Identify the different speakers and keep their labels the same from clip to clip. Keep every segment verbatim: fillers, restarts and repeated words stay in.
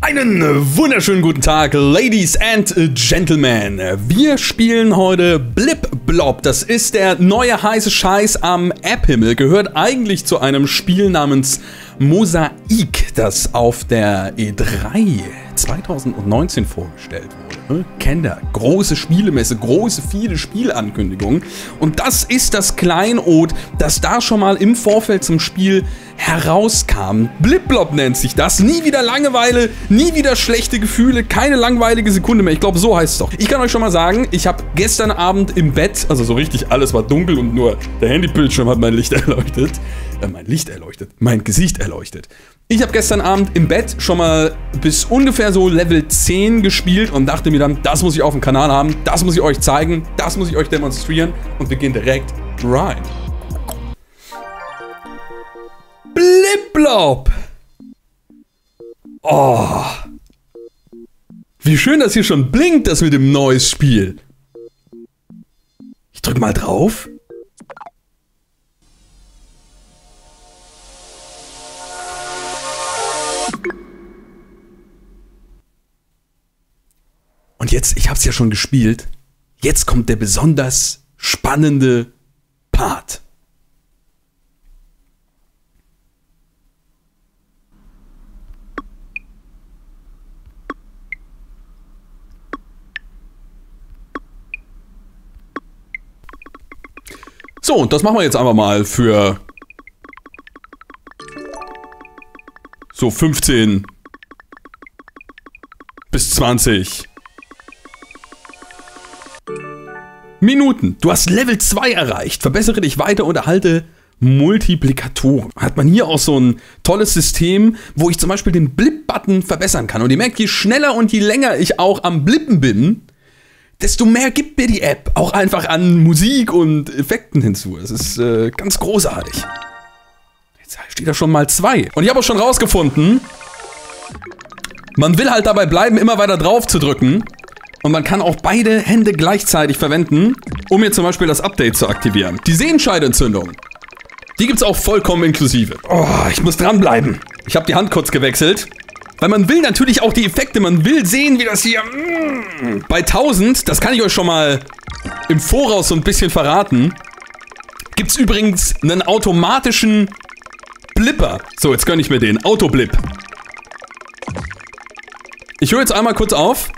Speaker 1: Einen wunderschönen guten Tag, Ladies and Gentlemen. Wir spielen heute Blip Blob. Das ist der neue heiße Scheiß am App-Himmel. Gehört eigentlich zu einem Spiel namens Mosaik, das auf der E drei zwanzig neunzehn vorgestellt wurde. Kennt ihr? Große Spielemesse, große, viele Spielankündigungen. Und das ist das Kleinod, das da schon mal im Vorfeld zum Spiel herauskam. Blip Blob nennt sich das. Nie wieder Langeweile, nie wieder schlechte Gefühle, keine langweilige Sekunde mehr. Ich glaube, so heißt es doch. Ich kann euch schon mal sagen, ich habe gestern Abend im Bett, also so richtig, alles war dunkel und nur der Handybildschirm hat mein Licht erleuchtet. Äh, mein Licht erleuchtet, mein Gesicht erleuchtet. Ich habe gestern Abend im Bett schon mal bis ungefähr so Level zehn gespielt und dachte mir dann, das muss ich auf dem Kanal haben, das muss ich euch zeigen, das muss ich euch demonstrieren und wir gehen direkt rein. Blip Blob! Oh! Wie schön das hier schon blinkt, das mit dem neues Spiel. Ich drück mal drauf. Und jetzt, ich hab's ja schon gespielt, jetzt kommt der besonders spannende Part. So, und das machen wir jetzt einfach mal für so fünfzehn bis zwanzig Minuten. Du hast Level zwei erreicht. Verbessere dich weiter und erhalte Multiplikatoren. Hat man hier auch so ein tolles System, wo ich zum Beispiel den Blip-Button verbessern kann. Und ihr merkt, je schneller und je länger ich auch am Blippen bin, desto mehr gibt mir die App auch einfach an Musik und Effekten hinzu. Das ist äh, ganz großartig. Jetzt steht da schon mal zwei. Und ich habe auch schon rausgefunden, man will halt dabei bleiben, immer weiter drauf zu drücken. Und man kann auch beide Hände gleichzeitig verwenden, um hier zum Beispiel das Update zu aktivieren. Die Sehenscheidentzündung, die gibt's auch vollkommen inklusive. Oh, ich muss dranbleiben. Ich habe die Hand kurz gewechselt. Weil man will natürlich auch die Effekte, man will sehen, wie das hier... Mm, bei tausend, das kann ich euch schon mal im Voraus so ein bisschen verraten, gibt's übrigens einen automatischen Blipper. So, jetzt gönn ich mir den. Autoblip. Ich höre jetzt einmal kurz auf.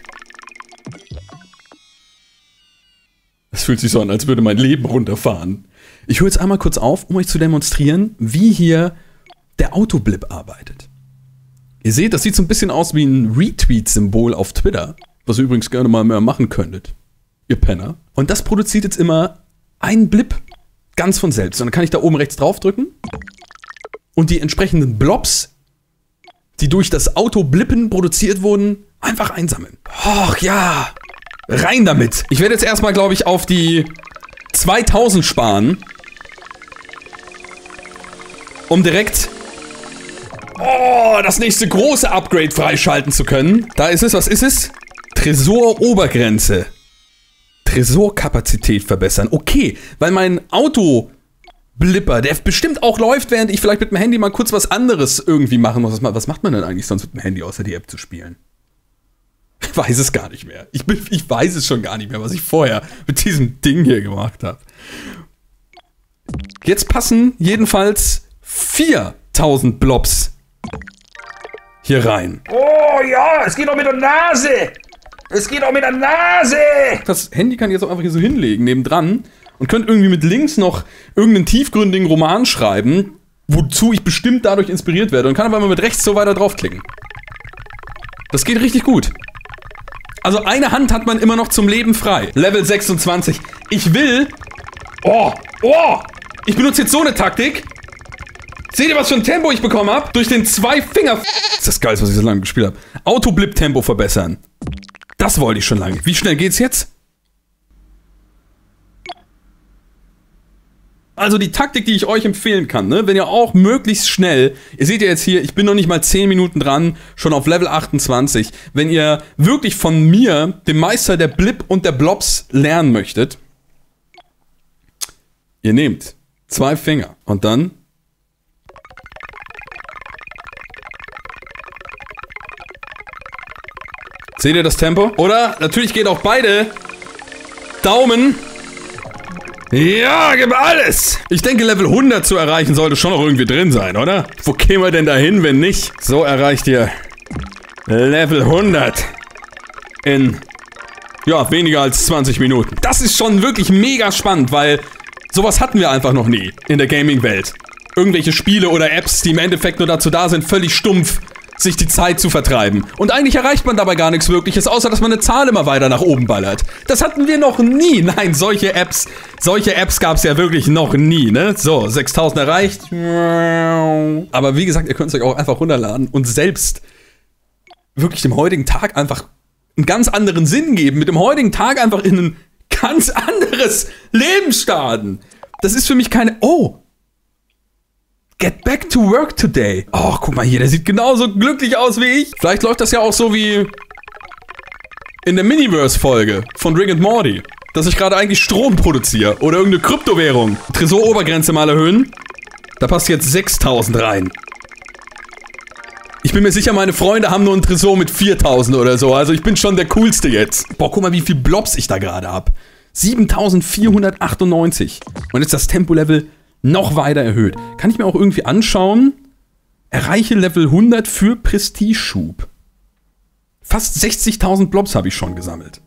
Speaker 1: Es fühlt sich so an, als würde mein Leben runterfahren. Ich höre jetzt einmal kurz auf, um euch zu demonstrieren, wie hier der Autoblip arbeitet. Ihr seht, das sieht so ein bisschen aus wie ein Retweet-Symbol auf Twitter, was ihr übrigens gerne mal mehr machen könntet, ihr Penner. Und das produziert jetzt immer einen Blip ganz von selbst. Und dann kann ich da oben rechts draufdrücken und die entsprechenden Blobs, die durch das Autoblippen produziert wurden, einfach einsammeln. Och ja, rein damit. Ich werde jetzt erstmal, glaube ich, auf die zweitausend sparen, um direkt... Oh, das nächste große Upgrade freischalten zu können. Da ist es, was ist es? Tresor-Obergrenze. Tresorkapazität verbessern. Okay, weil mein Autoblipper, der bestimmt auch läuft, während ich vielleicht mit dem Handy mal kurz was anderes irgendwie machen muss. Was macht man denn eigentlich sonst mit dem Handy, außer die App zu spielen? Ich weiß es gar nicht mehr. Ich, bin, ich weiß es schon gar nicht mehr, was ich vorher mit diesem Ding hier gemacht habe. Jetzt passen jedenfalls viertausend Blobs hier rein.
Speaker 2: Oh ja, es geht auch mit der Nase. Es geht auch mit der Nase.
Speaker 1: Das Handy kann ich jetzt auch einfach hier so hinlegen, nebendran. Und könnt irgendwie mit links noch irgendeinen tiefgründigen Roman schreiben, wozu ich bestimmt dadurch inspiriert werde. Und kann aber mal mit rechts so weiter draufklicken. Das geht richtig gut. Also eine Hand hat man immer noch zum Leben frei. Level sechsundzwanzig. Ich will... Oh, oh! Ich benutze jetzt so eine Taktik. Seht ihr, was für ein Tempo ich bekommen habe? Durch den zwei Finger... Das ist das Geilste, was ich so lange gespielt habe. Autoblip-Tempo verbessern. Das wollte ich schon lange. Wie schnell geht's jetzt? Also die Taktik, die ich euch empfehlen kann, ne? Wenn ihr auch möglichst schnell... Ihr seht ja jetzt hier, ich bin noch nicht mal zehn Minuten dran, schon auf Level achtundzwanzig. Wenn ihr wirklich von mir, dem Meister der Blip und der Blobs, lernen möchtet, ihr nehmt zwei Finger und dann... Seht ihr das Tempo? Oder? Natürlich geht auch beide Daumen. Ja, gib alles! Ich denke, Level hundert zu erreichen sollte schon noch irgendwie drin sein, oder? Wo kämen wir denn da hin, wenn nicht? So erreicht ihr Level hundert in, ja, weniger als zwanzig Minuten. Das ist schon wirklich mega spannend, weil sowas hatten wir einfach noch nie in der Gaming-Welt. Irgendwelche Spiele oder Apps, die im Endeffekt nur dazu da sind, völlig stumpf sich die Zeit zu vertreiben. Und eigentlich erreicht man dabei gar nichts Wirkliches, außer dass man eine Zahl immer weiter nach oben ballert. Das hatten wir noch nie. Nein, solche Apps, solche Apps gab es ja wirklich noch nie, ne? So, sechstausend erreicht. Aber wie gesagt, ihr könnt es euch auch einfach runterladen und selbst wirklich dem heutigen Tag einfach einen ganz anderen Sinn geben. Mit dem heutigen Tag einfach in ein ganz anderes Leben starten. Das ist für mich keine... Oh! Get back to work today. Oh, guck mal hier, der sieht genauso glücklich aus wie ich. Vielleicht läuft das ja auch so wie in der Miniverse-Folge von Rick and Morty, dass ich gerade eigentlich Strom produziere oder irgendeine Kryptowährung. Tresorobergrenze mal erhöhen. Da passt jetzt sechstausend rein. Ich bin mir sicher, meine Freunde haben nur einen Tresor mit viertausend oder so. Also ich bin schon der Coolste jetzt. Boah, guck mal, wie viel Blobs ich da gerade hab. siebentausendvierhundertachtundneunzig. Und jetzt das Tempolevel noch weiter erhöht. Kann ich mir auch irgendwie anschauen. Erreiche Level hundert für Prestigeschub. Fast sechzigtausend Blobs habe ich schon gesammelt.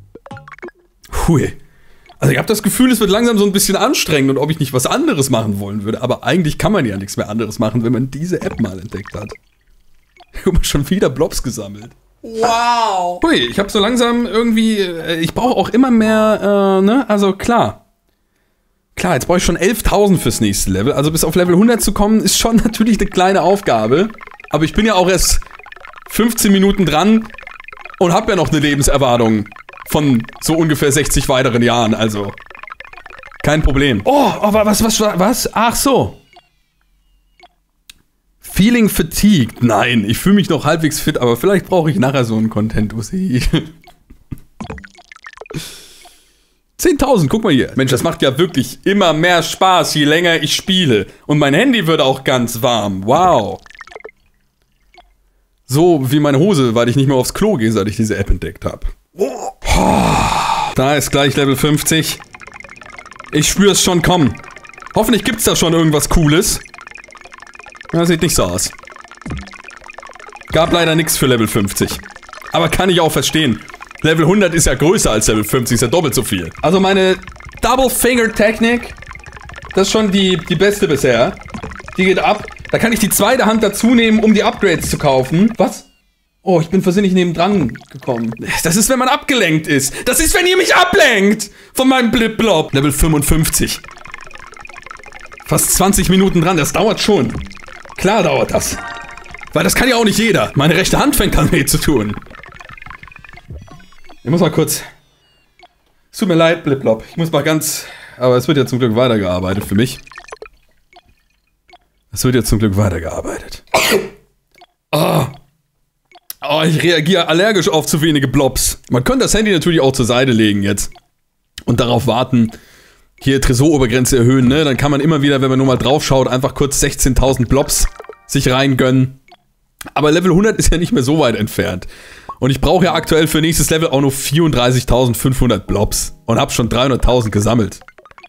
Speaker 1: Hui. Also ich habe das Gefühl, es wird langsam so ein bisschen anstrengend und ob ich nicht was anderes machen wollen würde. Aber eigentlich kann man ja nichts mehr anderes machen, wenn man diese App mal entdeckt hat. Ich habe schon wieder Blobs gesammelt.
Speaker 3: Wow.
Speaker 1: Hui, ich habe so langsam irgendwie... Ich brauche auch immer mehr, äh, ne? Also klar. Klar, jetzt brauche ich schon elftausend fürs nächste Level. Also bis auf Level hundert zu kommen, ist schon natürlich eine kleine Aufgabe. Aber ich bin ja auch erst fünfzehn Minuten dran und habe ja noch eine Lebenserwartung von so ungefähr sechzig weiteren Jahren. Also kein Problem. Oh, oh was, was, was, was? Ach so. Feeling fatigued. Nein, ich fühle mich noch halbwegs fit, aber vielleicht brauche ich nachher so einen Content-Ussi. zehntausend, guck mal hier. Mensch, das macht ja wirklich immer mehr Spaß, je länger ich spiele. Und mein Handy wird auch ganz warm. Wow. So wie meine Hose, weil ich nicht mehr aufs Klo gehe, seit ich diese App entdeckt habe. Da ist gleich Level fünfzig. Ich spüre es schon kommen. Hoffentlich gibt's da schon irgendwas Cooles. Das sieht nicht so aus. Gab leider nichts für Level fünfzig. Aber kann ich auch verstehen. Level hundert ist ja größer als Level fünfzig, ist ja doppelt so viel. Also meine Double-Finger-Technik, das ist schon die, die beste bisher. Die geht ab. Da kann ich die zweite Hand dazu nehmen, um die Upgrades zu kaufen. Was? Oh, ich bin versehentlich nebendran gekommen. Das ist, wenn man abgelenkt ist. Das ist, wenn ihr mich ablenkt von meinem Blip-Blob. Level fünfundfünfzig. Fast zwanzig Minuten dran, das dauert schon. Klar dauert das. Weil das kann ja auch nicht jeder. Meine rechte Hand fängt an weh zu tun. Ich muss mal kurz... Es tut mir leid, Blip-Blob. Ich muss mal ganz... Aber es wird ja zum Glück weitergearbeitet für mich. Es wird ja zum Glück weitergearbeitet. Oh. Oh, ich reagiere allergisch auf zu wenige Blobs. Man könnte das Handy natürlich auch zur Seite legen jetzt. Und darauf warten, hier Tresorobergrenze erhöhen, ne? Dann kann man immer wieder, wenn man nur mal drauf schaut, einfach kurz sechzehntausend Blobs sich reingönnen. Aber Level hundert ist ja nicht mehr so weit entfernt. Und ich brauche ja aktuell für nächstes Level auch nur vierunddreißigtausendfünfhundert Blobs. Und habe schon dreihunderttausend gesammelt.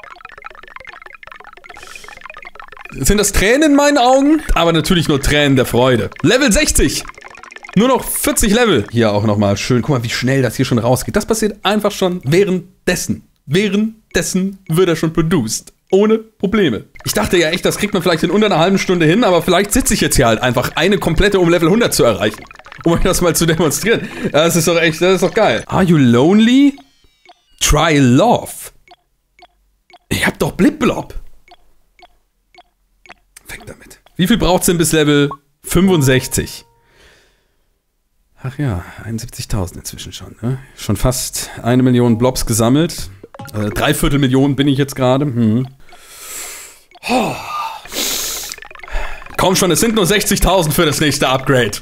Speaker 1: Sind das Tränen in meinen Augen? Aber natürlich nur Tränen der Freude. Level sechzig! Nur noch vierzig Level. Hier auch nochmal schön. Guck mal, wie schnell das hier schon rausgeht. Das passiert einfach schon währenddessen. Währenddessen wird er schon produced. Ohne Probleme. Ich dachte ja echt, das kriegt man vielleicht in unter einer halben Stunde hin, aber vielleicht sitze ich jetzt hier halt einfach eine komplette, um Level hundert zu erreichen. Um euch das mal zu demonstrieren. Das ist doch echt, das ist doch geil. Are you lonely? Try love. Ich hab doch Blip-Blob. Weg damit. Wie viel braucht's denn bis Level fünfundsechzig? Ach ja, einundsiebzigtausend inzwischen schon, ne? Schon fast eine Million Blobs gesammelt. Äh, dreiviertel Millionen bin ich jetzt gerade. Hm. Oh. Komm schon, es sind nur sechzigtausend für das nächste Upgrade.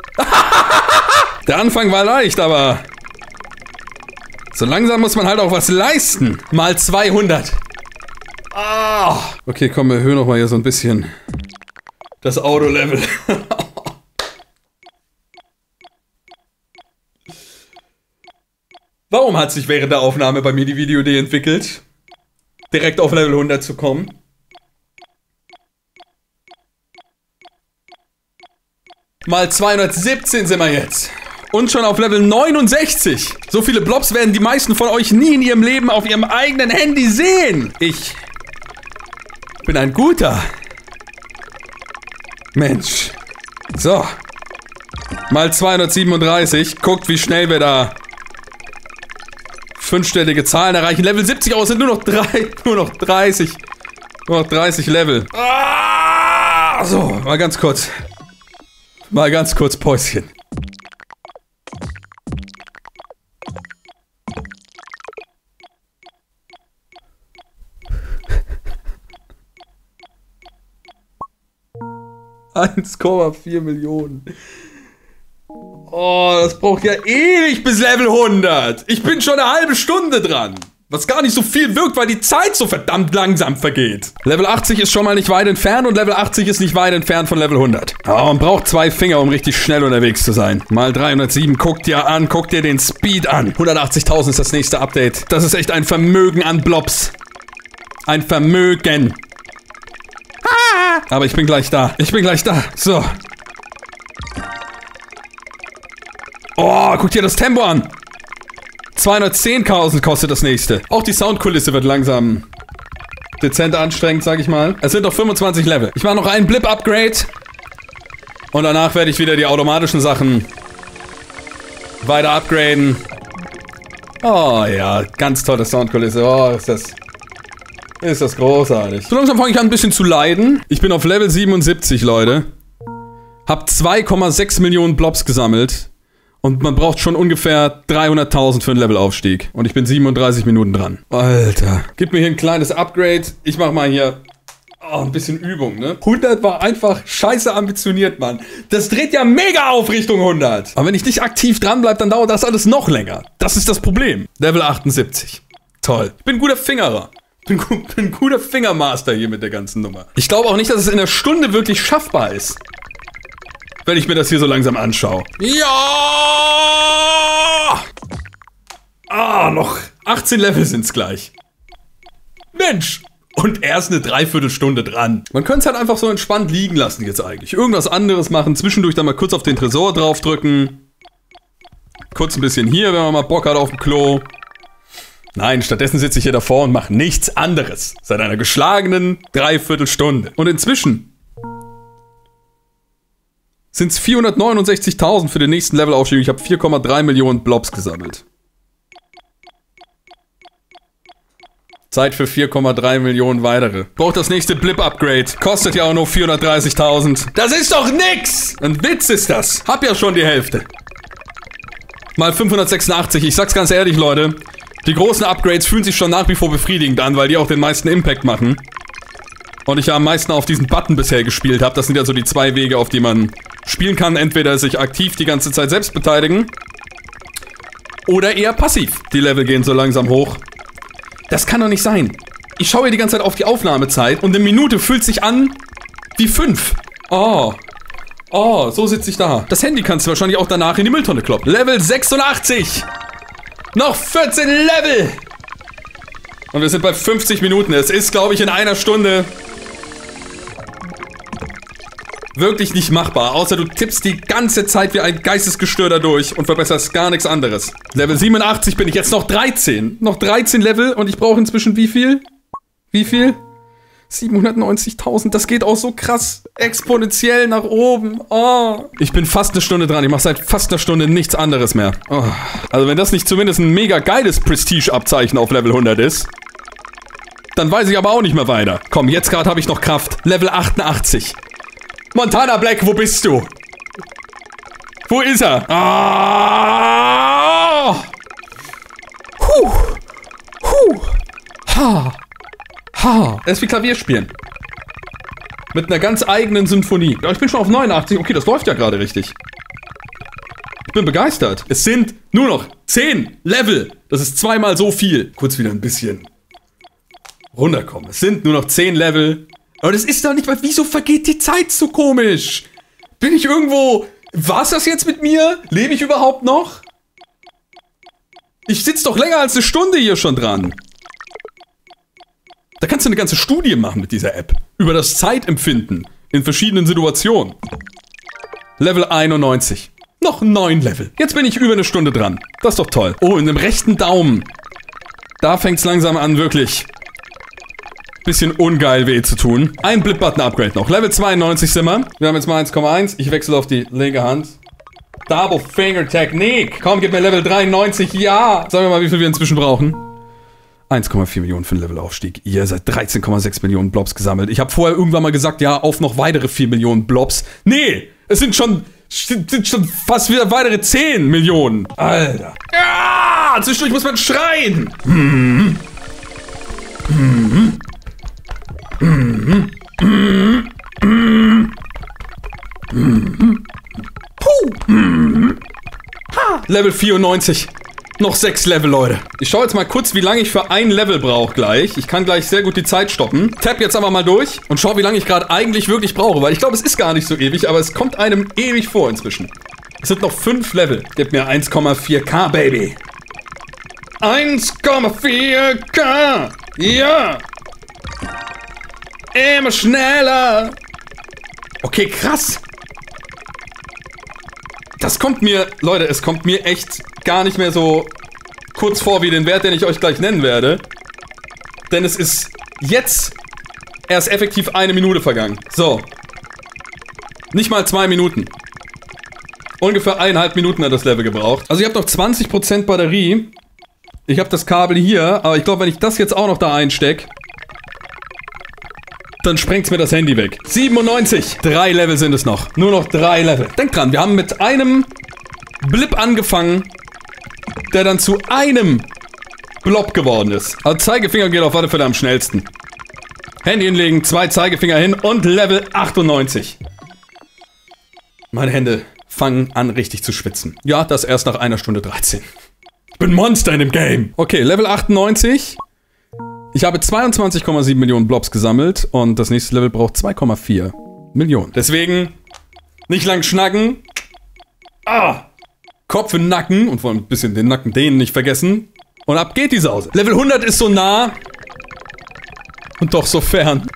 Speaker 1: Der Anfang war leicht, aber so langsam muss man halt auch was leisten. Mal zweihundert. Oh. Okay, komm, wir erhöhen noch mal hier so ein bisschen das Auto-Level. Warum hat sich während der Aufnahme bei mir die Videoidee entwickelt, direkt auf Level hundert zu kommen? Mal zweihundertsiebzehn sind wir jetzt. Und schon auf Level neunundsechzig. So viele Blobs werden die meisten von euch nie in ihrem Leben auf ihrem eigenen Handy sehen. Ich bin ein guter Mensch. So. Mal zweihundertsiebenunddreißig. Guckt, wie schnell wir da fünfstellige Zahlen erreichen. Level siebzig aus sind nur noch drei, nur noch dreißig. Nur noch dreißig Level. Ah, so, mal ganz kurz. Mal ganz kurz Päuschen. eins Komma vier Millionen. Oh, das braucht ja ewig bis Level hundert. Ich bin schon eine halbe Stunde dran. Was gar nicht so viel wirkt, weil die Zeit so verdammt langsam vergeht. Level achtzig ist schon mal nicht weit entfernt und Level achtzig ist nicht weit entfernt von Level hundert. Aber man braucht zwei Finger, um richtig schnell unterwegs zu sein. Mal dreihundertsieben, guck dir an, guck dir den Speed an. hundertachtzigtausend ist das nächste Update. Das ist echt ein Vermögen an Blobs. Ein Vermögen. Aber ich bin gleich da. Ich bin gleich da. So. Oh, guck dir das Tempo an. zweihundertzehntausend kostet das nächste. Auch die Soundkulisse wird langsam dezent anstrengend, sag ich mal. Es sind noch fünfundzwanzig Level. Ich mache noch einen Blip-Upgrade. Und danach werde ich wieder die automatischen Sachen weiter upgraden. Oh ja, ganz tolle Soundkulisse. Oh, ist das... Ist das großartig. So langsam fange ich an, ein bisschen zu leiden. Ich bin auf Level siebenundsiebzig, Leute. Hab zwei Komma sechs Millionen Blobs gesammelt. Und man braucht schon ungefähr dreihunderttausend für einen Levelaufstieg. Und ich bin siebenunddreißig Minuten dran. Alter. Gib mir hier ein kleines Upgrade. Ich mach mal hier oh, ein bisschen Übung, ne? hundert war einfach scheiße ambitioniert, Mann. Das dreht ja mega auf Richtung hundert. Aber wenn ich nicht aktiv dran bleibe, dann dauert das alles noch länger. Das ist das Problem. Level achtundsiebzig. Toll. Ich bin ein guter Fingerer. Ich bin, bin ein guter Fingermaster hier mit der ganzen Nummer. Ich glaube auch nicht, dass es in der Stunde wirklich schaffbar ist. Wenn ich mir das hier so langsam anschaue. Ja! Ah, noch achtzehn Level sind's gleich. Mensch! Und erst eine Dreiviertelstunde dran. Man könnte es halt einfach so entspannt liegen lassen jetzt eigentlich. Irgendwas anderes machen, zwischendurch dann mal kurz auf den Tresor draufdrücken. Kurz ein bisschen hier, wenn man mal Bock hat auf dem Klo. Nein, stattdessen sitze ich hier davor und mache nichts anderes. Seit einer geschlagenen Dreiviertelstunde. Und inzwischen sind es vierhundertneunundsechzigtausend für den nächsten Levelaufstieg. Ich habe vier Komma drei Millionen Blobs gesammelt. Zeit für vier Komma drei Millionen weitere. Braucht das nächste Blip-Upgrade. Kostet ja auch nur vierhundertdreißigtausend. Das ist doch nix! Ein Witz ist das. Hab ja schon die Hälfte. Mal fünfhundertsechsundachtzig. Ich sag's ganz ehrlich, Leute. Die großen Upgrades fühlen sich schon nach wie vor befriedigend an, weil die auch den meisten Impact machen. Und ich ja am meisten auf diesen Button bisher gespielt habe. Das sind ja so die zwei Wege, auf die man spielen kann. Entweder sich aktiv die ganze Zeit selbst beteiligen. Oder eher passiv. Die Level gehen so langsam hoch. Das kann doch nicht sein. Ich schaue hier die ganze Zeit auf die Aufnahmezeit und eine Minute fühlt sich an wie fünf. Oh. Oh, so sitze ich da. Das Handy kannst du wahrscheinlich auch danach in die Mülltonne kloppen. Level sechsundachtzig. Noch vierzehn Level. Und wir sind bei fünfzig Minuten. Es ist, glaube ich, in einer Stunde wirklich nicht machbar. Außer du tippst die ganze Zeit wie ein Geistesgestörter durch und verbesserst gar nichts anderes. Level siebenundachtzig bin ich jetzt noch dreizehn. Noch dreizehn Level und ich brauche inzwischen wie viel? Wie viel? siebenhundertneunzigtausend. Das geht auch so krass exponentiell nach oben. Oh. Ich bin fast eine Stunde dran. Ich mache seit fast einer Stunde nichts anderes mehr. Oh. Also wenn das nicht zumindest ein mega geiles Prestige-Abzeichen auf Level hundert ist, dann weiß ich aber auch nicht mehr weiter. Komm, jetzt gerade habe ich noch Kraft. Level achtundachtzig. Montana Black, wo bist du? Wo ist er? Ah! Huh. Huh. Ha. Ha. Er ist wie Klavierspielen. Mit einer ganz eigenen Symphonie. Aber ich bin schon auf neunundachtzig. Okay, das läuft ja gerade richtig. Ich bin begeistert. Es sind nur noch zehn Level. Das ist zweimal so viel. Kurz wieder ein bisschen runterkommen. Es sind nur noch zehn Level. Aber das ist doch nicht mal... Wieso vergeht die Zeit so komisch? Bin ich irgendwo... War's das jetzt mit mir? Lebe ich überhaupt noch? Ich sitze doch länger als eine Stunde hier schon dran. Da kannst du eine ganze Studie machen mit dieser App. Über das Zeitempfinden in verschiedenen Situationen. Level einundneunzig. Noch neun Level. Jetzt bin ich über eine Stunde dran. Das ist doch toll. Oh, in dem rechten Daumen. Da fängt es langsam an, wirklich bisschen ungeil weh zu tun. Ein Blip-Button-Upgrade noch. Level zweiundneunzig sind wir. Wir haben jetzt mal eins Komma eins. Ich wechsle auf die linke Hand. Double Finger Technik. Komm, gib mir Level dreiundneunzig. Ja. Sagen wir mal, wie viel wir inzwischen brauchen. eins Komma vier Millionen für den Levelaufstieg. Ihr seid dreizehn Komma sechs Millionen Blobs gesammelt. Ich habe vorher irgendwann mal gesagt, ja, auf noch weitere vier Millionen Blobs. Nee, es sind schon, sind schon fast wieder weitere zehn Millionen. Alter. Ja, zwischendurch muss man schreien. Hm. Hm. Hm. Hm. Hm. Hm. Puh. Hm. Ha. Level vierundneunzig. Noch sechs Level, Leute. Ich schaue jetzt mal kurz, wie lange ich für ein Level brauche gleich. Ich kann gleich sehr gut die Zeit stoppen. Tap jetzt aber mal durch und schau, wie lange ich gerade eigentlich wirklich brauche. Weil ich glaube, es ist gar nicht so ewig, aber es kommt einem ewig vor inzwischen. Es sind noch fünf Level. Gib mir eins Komma vier K, Baby. eins Komma vier K. Ja. Immer schneller. Okay, krass. Das kommt mir, Leute, es kommt mir echt gar nicht mehr so kurz vor wie den Wert, den ich euch gleich nennen werde. Denn es ist jetzt erst effektiv eine Minute vergangen. So. Nicht mal zwei Minuten. Ungefähr eineinhalb Minuten hat das Level gebraucht. Also ihr habt noch zwanzig Prozent Batterie. Ich habe das Kabel hier, aber ich glaube, wenn ich das jetzt auch noch da einstecke, dann sprengt's mir das Handy weg. siebenundneunzig. Drei Level sind es noch. Nur noch drei Level. Denkt dran, wir haben mit einem Blip angefangen, der dann zu einem Blob geworden ist. Also Zeigefinger geht auf alle Fälle am schnellsten. Handy hinlegen, zwei Zeigefinger hin und Level achtundneunzig. Meine Hände fangen an richtig zu schwitzen. Ja, das erst nach einer Stunde dreizehn. Ich bin Monster in dem Game. Okay, Level achtundneunzig. Ich habe zweiundzwanzig Komma sieben Millionen Blobs gesammelt und das nächste Level braucht zwei Komma vier Millionen. Deswegen nicht lang schnacken. Ah! Kopf in den Nacken und vor allem ein bisschen den Nacken dehnen nicht vergessen. Und ab geht die Sause. Level hundert ist so nah und doch so fern.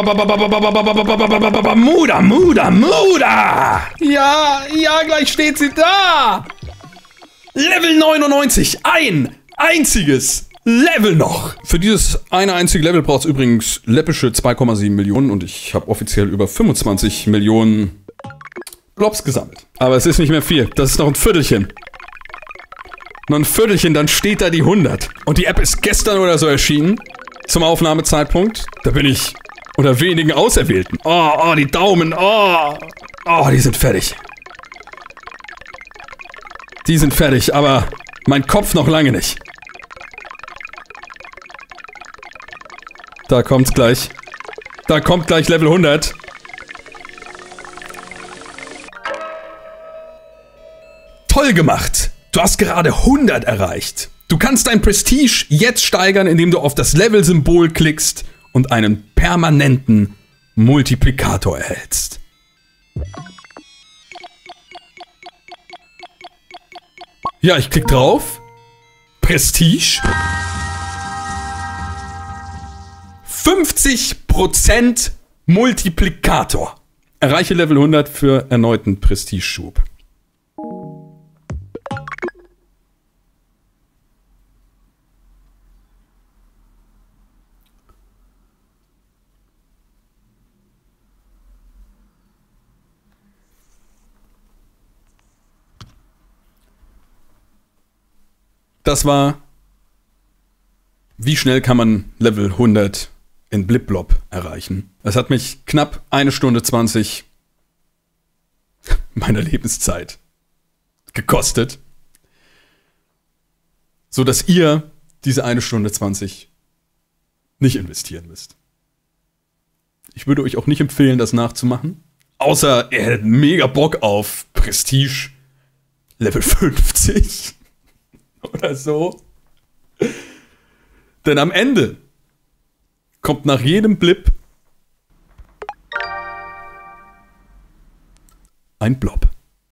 Speaker 1: Muda, Muda, Muda! Ja, ja, gleich steht sie da! Level neunundneunzig. Ein einziges Level noch! Für dieses eine einzige Level braucht es übrigens läppische zwei Komma sieben Millionen und ich habe offiziell über fünfundzwanzig Millionen Blobs gesammelt. Aber es ist nicht mehr viel. Das ist noch ein Viertelchen. Noch ein Viertelchen, dann steht da die hundert. Und die App ist gestern oder so erschienen. Zum Aufnahmezeitpunkt. Da bin ich unter wenigen Auserwählten. Oh, oh, die Daumen. Oh, oh, die sind fertig. Die sind fertig, aber mein Kopf noch lange nicht. Da kommt's gleich. Da kommt gleich Level hundert. Toll gemacht! Du hast gerade hundert erreicht. Du kannst dein Prestige jetzt steigern, indem du auf das Level-Symbol klickst und einen permanenten Multiplikator erhältst. Ja, ich klick drauf. Prestige. fünfzig Prozent Multiplikator. Erreiche Level hundert für erneuten Prestige-Schub. Das war, wie schnell kann man Level hundert in Blip-Blob erreichen. Es hat mich knapp eine Stunde zwanzig meiner Lebenszeit gekostet, so dass ihr diese eine Stunde zwanzig nicht investieren müsst. Ich würde euch auch nicht empfehlen, das nachzumachen, außer ihr hättet mega Bock auf Prestige Level fünfzig. Oder so. Denn am Ende kommt nach jedem Blip ein Blob.